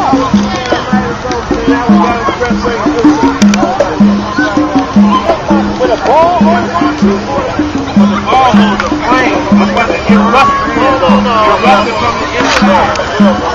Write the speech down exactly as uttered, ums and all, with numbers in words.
With a ball or one? With the ball holds a flame. I'm about to get rusted. You're rusted from the inside.